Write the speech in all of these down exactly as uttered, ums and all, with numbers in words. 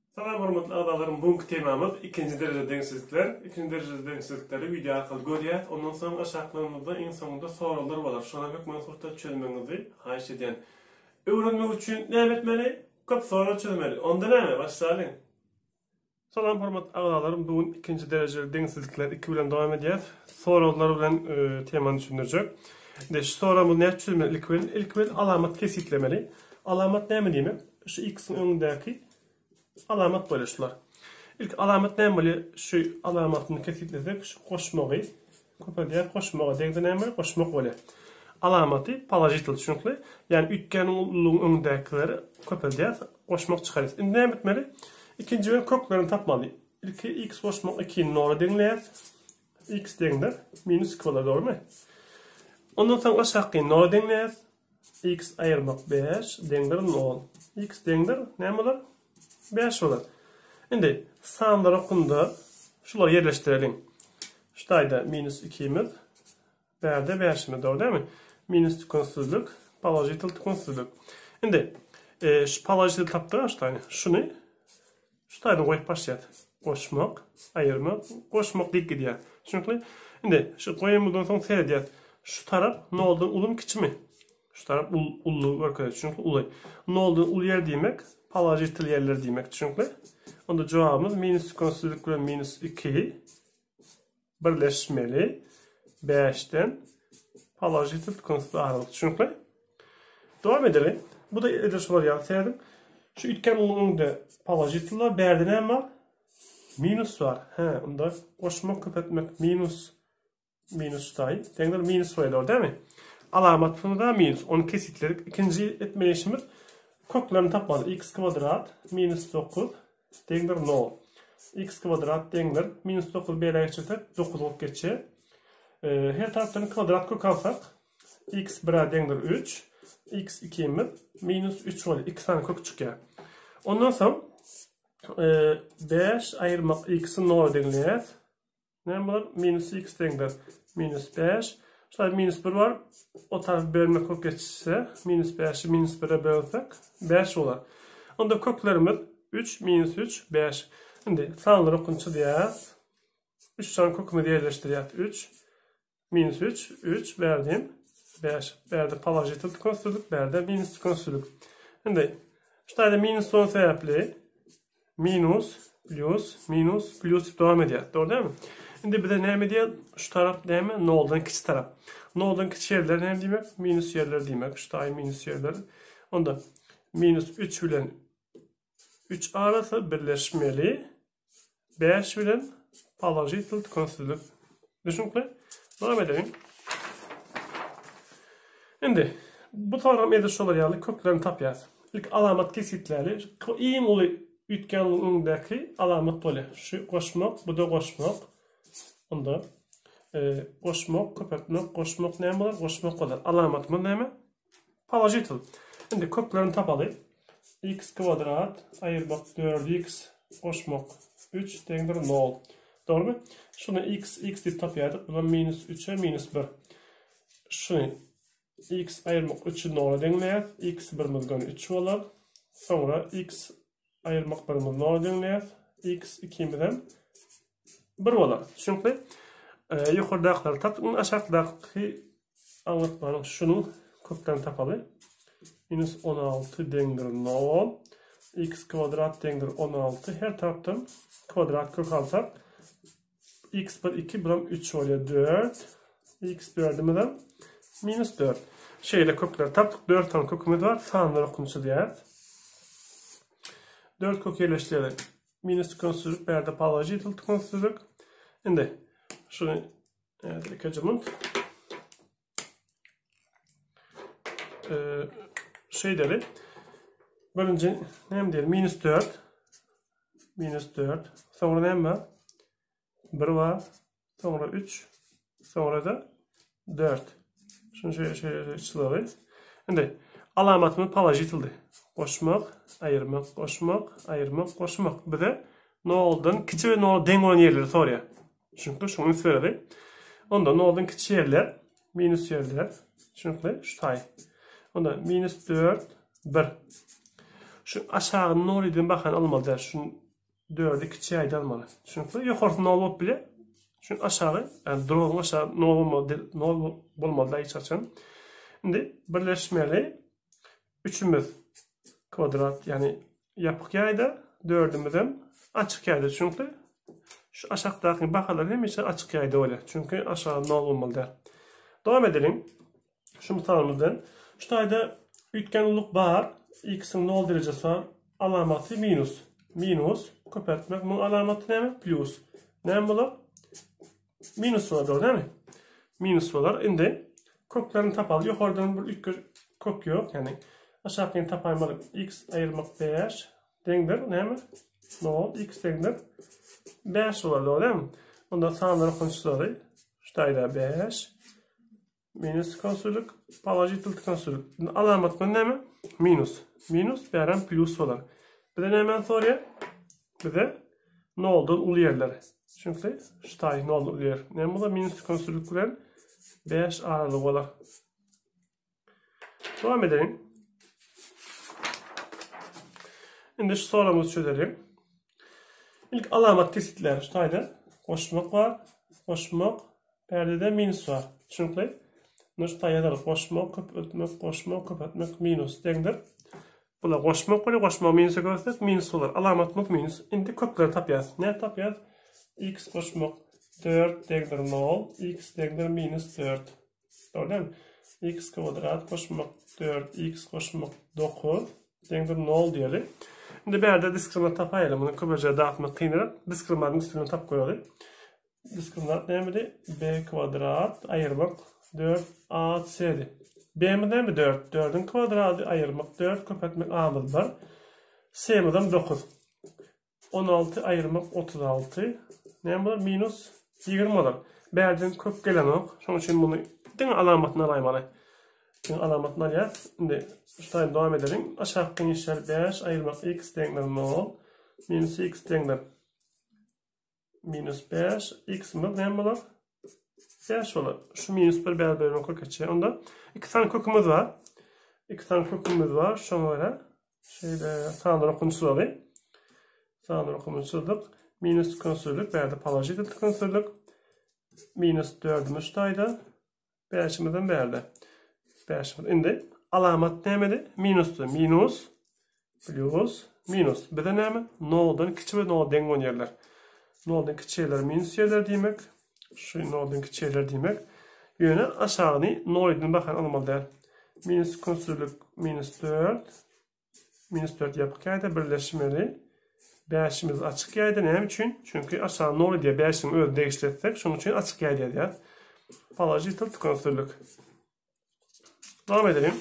Salam hormatly agdalarym, bugünkü temamyz ikinji derejeli deňsizlikler. İkinji derejeli deňsizlikleri video arkaly görýär. Ondan soň aşaklaryňyzda iň soňunda soralar bolar. Şona bakmaň surda çözmeňizi haýyş edýän. Öwrenmek üçin näme etmeli? Köp soralar çözmeli. Onda näme? Başlaýyn. Salam hormatly agdalarym, bugün ikinji derejeli deňsizlikler iki bilen dowam edýär. Soralar bilen e, temany düşündirjek. De şu soramyz näme çözmeli? İlk bilen ilk bilen alamat kesitlemeli. Alamat näme diýmek? Şu x'in öňündäki alamat bolaşlar. İlk alamat näme boli? Şu alamatyny kesitledik, şu goşmagy, köpediýär goşmagy degdi näme? Goşmak boli. Alamaty poложительный düşünkli. Yani ütkeniň ullugyň öňündekileri köpediýär, goşmak çykarýar. Indi näme etmeli? İkinji bilen köklerini tapmaly. İlki x goşmak iki nol deňler. X deňler minus iki bolar, doğru mu? Ondan soň aşağı nol deňler. X aýyrmak beş deňler nol. X deňler näme bolar? beş bolar. Indi sanlar okunda şuları yerleştirelim. Şurada minus ikimiz, berde beşimiz, doğru değil mi? Minus tükünsüzlük, poложительный tükünsüzlük. Indi e, şu poложительный taptılar şurada. Şunu şurada koyup başlayat. Koşmak, ayırmak, koşmak deyip gidiyor. Çünkü indi şu koyumuzdan sonra seyrediyat. Şu taraf ne oldu? Ulum kiçi mi? Şu taraf ul, ullu arkadaş. Çünkü ulay. Ne oldu? Ul yer demek. Poложительный yerler demek. Çünkü onda cevabımız minus tükünsüzlük ve minus iki birleşmeli. beşten poложительный tükünsüzlük ayrıldı. Çünkü devam edelim. Bu da edilmiş olarak yansıyadım. Şu ütken ulununda poложительnylar berde ne var? Minus var. He, onda koşmak köpetmek minus minus tay. Denkler minus var, değil mi? Alamatını da minus. Onu kesitledik. İkinci etme işimiz köklerini tapmalı. X kvadrat minus dokuz denkler nol. X kvadrat denkler minus dokuz b'ye geçirsek dokuz olup geçiyor. Ee, her taraftan kvadrat kök alsak x bir denkler üç. X ikimiz minus üç oluyor. iki tane kök çıkıyor. Ondan sonra e, beş ayırmak x'in nol denkler. Ne var? Minus x denkler minus beş. Şurada minus bir var. O taraf bölme kök geçirse minus beşi minus bir'e bölsek beş olur. Onda köklerimiz üç, minus üç, beş. Şimdi sanları okunçu diye üç tane kökümü yerleştiriyor. üç, minus üç, üç verdim. beş. Verdi poложительный tükünsüzlük, verdi minus tükünsüzlük. Şimdi şurada minus son sebeple minus, plus, minus, plus devam ediyor. Doğru değil mi? Şimdi bir de ne ediyor? Şu taraf değil mi? Ne olduğunu küçük taraf. Ne olduğunu küçük yerler ne demek? Minus yerler demek. Şu da minus yerler. Onda minus üç ile üç arası birleşmeli. beş ile poложительный tükünsüzlük. Düşünkle. Devam edelim. Şimdi bu program ediş olarak köklerini tapyaz. İlk alamat kesitleri iyi olu ütkenliğindeki alamat böyle. Şu koşmak, bu da koşmak. Onda e, koşmak, köpetmek, koşmak ne var? Koşmak kadar. Alamat mı ne mi? Poложительный. Şimdi köklerini tapalı. X kvadrat ayırmak dört x koşmak üç denkler nol. Doğru mu? Şunu x x deyip tapyadık. Buna minus üç'e minus bir. Şunu x ayırmak üç'ü nol denkler. X bir'imizden üç olur. Sonra x ayırmak bir'imiz nol denkler. X ikimizden bir olur. Çünkü e, yukarıdakiler taptık. Aşağıdaki anlatmanın şunun köklerini tapalı. Minus on altı denkler nol. X kvadrat denkler on altı. Her taraftan kvadrat kök alsak x bir iki buram üç oluyor dört. X dördümüzden minus dört. Şeyle kökler taptık. dört tane kökümüz var. Sağınlar okunuşu diğer. dört kök yerleştirelim. Minus tükünsüzlük, berde poложительный tükünsüzlük. Şimdi şunu evet, ilk hocamın ee, şeyleri birinci ne diyelim? Minus dört minus dört. Sonra ne var? bir var. Sonra üç. Sonra da dört. Şunu şöyle şöyle çılalım. Şimdi alamatımız poложительный. Koşmak, ayırmak, koşmak, ayırmak, koşmak. Bir de ne olduğunu küçük ve ne olduğunu denk olan yerleri soruyor. Çünkü şunu söyledim. Onda ne olduğunu küçük yerler, minus yerler. Çünkü şu tay. Onda minus dört, bir. Şu aşağı nol idin bakan almalı. Şunu dördü kiçi ayda almalı. Çünkü yukarı nol olup bile şu aşağı yani drone aşağı nol olmalı. Nol olmalı da hiç açın. Şimdi birleşmeli üçümüz kvadrat yani yapık yayda dördümüzden açık yayda çünkü şu aşağıdaki bakalar hem işte açık yayda öyle. Çünkü aşağı nol olmalı. Devam edelim. Şu misalimizden. Şu tayda üçgenlik var. X'in nol derecesi var. Alamatı minus. Minus. Köpürtmek. Bunun alamatı ne mi? Plus. Ne mi? Minus var değil mi? Minus var. Şimdi köklerini tapalı. Yukarıdan bir üç kök yok. Yani aşağıdaki tapaymalı. X ayırmak beş. Dendir. Ne mi? nol. X dendir. beş var değil mi? Ondan sağları konuştu var. Şu tayda beş. Minus konsoluk, palajitil konsoluk. Alamat ne mi? Minus. Minus veren plus olur. Bir de hemen soruya bir de ne oldu ulu yerleri. Çünkü şu tane ne oldu ulu yer. Ne bu da minus konsoluklar beş aralık olur. Devam edelim. Şimdi şu sorumuzu çözelim. İlk alamat kesitler şu tane koşmak var. Koşmak perdede minus var. Çünkü Nuşta yazarız. Koşmak, köpürtmek, koşmak, köpürtmek, minus dendir. Bula koşmak var, koşmak minusu görsek minus olur. Alamatımız minus. Şimdi kökleri tapyaz. Ne tapyaz? X koşmak dört dendir nol. X dendir minus dört. Doğru değil mi? X kvadrat koşmak dört. X koşmak dokuz. Dendir nol diyelim. Şimdi bir yerde diskriminat tapayalım. Bunu köpürce dağıtmak kıyınarak diskriminatın üstüne tap koyalım. Diskriminat ne mi? B kvadrat ayırmak. dört A C'di. B'miden mi dört? dördün kvadratı ayırmak. dört köpürtmek A'mız var. C'mizden dokuz. on altı ayırmak otuz altı. Ne var? Minus yirmi olur. B'den kök gelen ok. Şunun için bunu din alamatını alaymalı. Din alamatını alayalım. Şimdi şu tane devam edelim. Aşağı işler beş ayırmak x denklem nol. Minus x denklem minus beş. X'imiz ne olur? beş olur. Şu minus bir bel bölümü kök açıyor. Onda iki tane kökümüz var. İki tane kökümüz var. Şöyle şeyde sağdan okunuşu alayım. Sağdan okunuşulduk. Minus konsoluk verdi. Palajitil konsoluk. Minus dördümüz tayda. beşimizden verdi. beşimiz. Şimdi alamat neydi? Minustu. Minus plus minus. Bir de neydi? Nol'dan küçük ve nol dengon yerler. Nol'dan küçük yerler minus yerler demek. Şu nol'dan küçük yerler demek. Yöne aşağıni nol'dan bakın almalı der. Minus konsoluk minus dört. Minus dört yapık yayda birleşmeli. beşimiz açık yayda ne için? Çünkü aşağı nol diye beşimi öyle değiştirsek şunun için açık yayda der. Palajitil konsoluk. Devam edelim.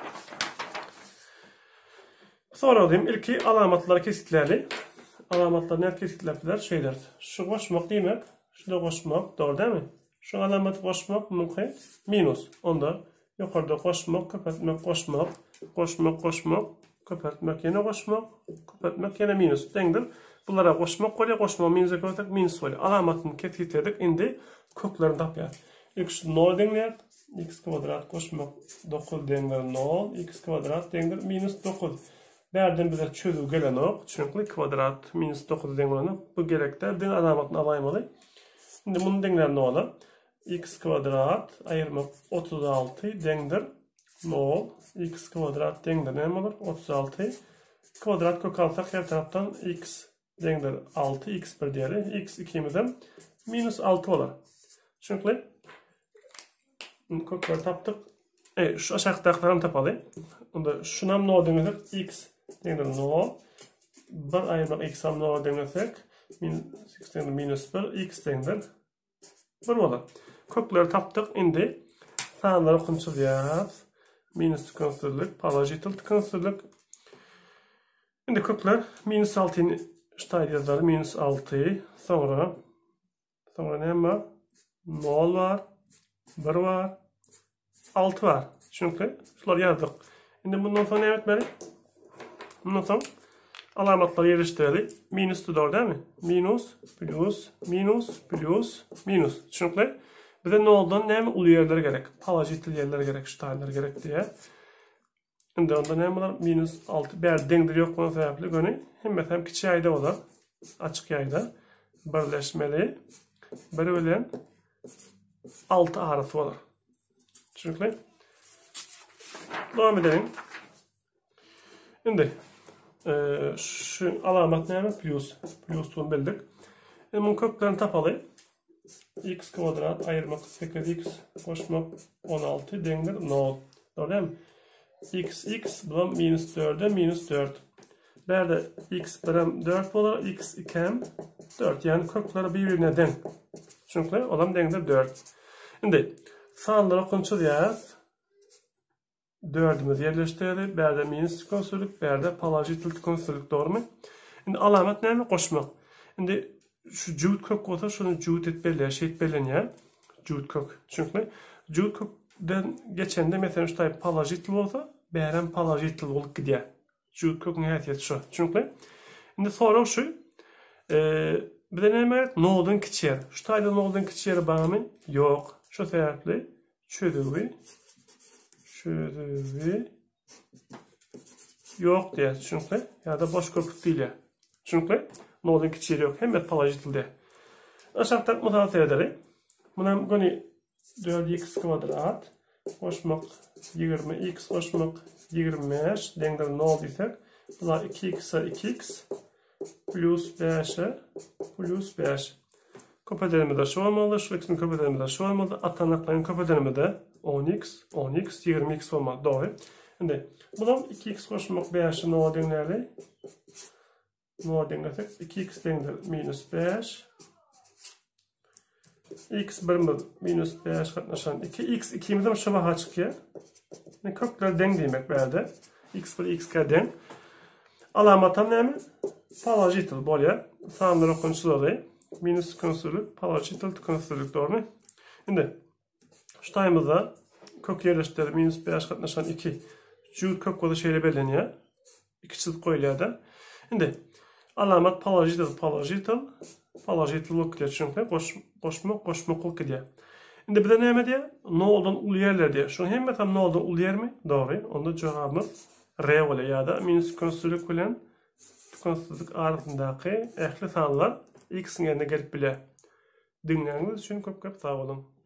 Sonra alayım. İlki alamatlar kesitlerli. Alamatlar ne kesitlerler? Şeyler. Şu koşmak demek. Şu da koşmak. Doğru değil mi? Şu alamatı koşmak mümkün. Minus. Onda yukarıda koşmak, köpürtmek, koşmak. Koşmak, koşmak. Köpürtmek yine koşmak. Köpürtmek yine minus. Dendir. Bunlara koşmak koyuyor. Koşmak minusu koyuyor. Minus koyuyor. Alamatını kesitledik. Indi köklerini tapıyor. İlk şu nol denir. X kvadrat koşmak dokuz denir nol. X kvadrat denir minus dokuz. Berden bize çözü gelen ok. Çünkü kvadrat minus dokuz denir. Bu gerekler. Den alamatını alaymalı. Şimdi bunun denir ne olur? X kvadrat ayırmak otuz altı denir nol. X kvadrat denir ne olur? otuz altı. Kvadrat kök alsak her taraftan x denir altı. X bir diğeri. X ikimizden minus altı olur. Çünkü kökleri taptık. Evet, şu aşağıdakilerini tapalı. Onda şunam nol denir. X denir nol. bir ayırmak x ham nol denirsek x denir minus bir. X denir bir olur. Kökleri taptık. Indi sağları okunuşuz yaz. Minus konsoluk, palajitil konsoluk. Şimdi kökler minus altı şu tane yazarı minus altı. Sonra sonra ne var? Nol var. bir var. altı var. Çünkü şunları yazdık. Şimdi bundan sonra ne etmeli? Bundan sonra alamatları yerleştirelim. Minus doğru değil mi? Minus, plus, minus, plus, minus. Çünkü bize ne olduğunu ne mi? Ulu yerlere gerek. Palajitil yerlere gerek. Şu taneler gerek diye. Şimdi onda ne var? Minus altı. Bir dengdir yok bunun sebeple gönü. Hem mesela kiçik yayda olur. Açık yayda. Birleşmeli. Bir bilen altı arası olur. Çünkü devam edelim. Şimdi e, şu alamat ne? Plus. Plus'unu bildik. Şimdi bunun köklerini tapalı. X kvadrat ayırmak sekiz x koşmak on altı dengdir nol. Doğru değil mi? X x bu minus dörde minus dört. Berde x birim dört olur, x ikem dört. Yani kökleri birbirine denk. Çünkü olan dengdir dört. Şimdi sağları konuşacağız. dördümüz yerleştirelim. Berde minus konsoluk, berde palajitil konsoluk, doğru mu? Şimdi alamet ne mi? Koşmak. Şimdi şu cüvd kök olsa şunu cüvd etmeli, şey etmeli ya. Cüvd kök. Çünkü cüvd kökden geçen de mesela şu tabi palajitil olsa beren palajitil olup gidiyor. Cüvd kök nihayet şu. Çünkü şimdi sonra şu e, bir de ne var? Noldan kiçer. Şu tayda noldan kiçeri bana mı? Yok. Şu sebeple çözüvi çözüvi yok diye. Çünkü ya da boş köklük değil ya. Çünkü noldan kiçeri yok. Hem de palajitilde. Aşağıdan mutlaka seyredelim. Bunun gönü dört x kvadrat koşmak yirmi x koşmak yirmi beş dengdir nol desek. Bunlar iki x'e iki x plus beş'e plus beş. Köpelerimi de şu olmalı. Şu x'in köpelerimi de şu olmalı. Atanakların köpelerimi de on x, on x, yirmi x olmalı. Doğru. Şimdi bunun iki x koşmak beş'e nol denglerle nol denglersek iki x dengdir minus beş. X birim minus beş katlaşan iki. X ikimizden şu baha çıkıyor. Yani kökler denk demek berde. X bir x kadar. Alamatan ne mi? Palajitil böyle. Sağımları okunuşsuz olayı. Minus konsoluk, palajitil konsoluk, doğru mu? Şimdi şu tayımızda kök yerleştirir. Minus beş katlaşan iki. Cüvd kök kodu şeyle belirleniyor. İki çizik koyuluyor da. Şimdi alamat palajitil, palajitil. Palajitillik diye çünkü koş, koşma koşmaklılık diye. Şimdi bir de ne diye? Ne oldu ul yerler diye. Şu hem tam ne oldu ul yer mi? Doğru. Onda cevabımız R oluyor ya da minus konsoluk ile konsoluk arasındaki ehli sanlar x'in yerine gelip bile dinlediğiniz için çok çok sağ olun.